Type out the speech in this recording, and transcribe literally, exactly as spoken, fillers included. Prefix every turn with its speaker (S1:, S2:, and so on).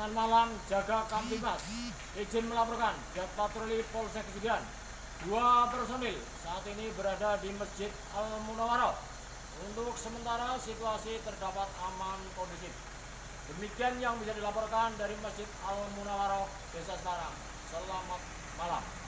S1: Selamat malam, jaga Kamtimas. Izin melaporkan, Jet Patroli Polsek Kejadian. Dua personil saat ini berada di Masjid Al Munawarah. Untuk sementara situasi terdapat aman kondusif. Demikian yang bisa dilaporkan dari Masjid Al Munawarah, Desa Selarang. Selamat malam.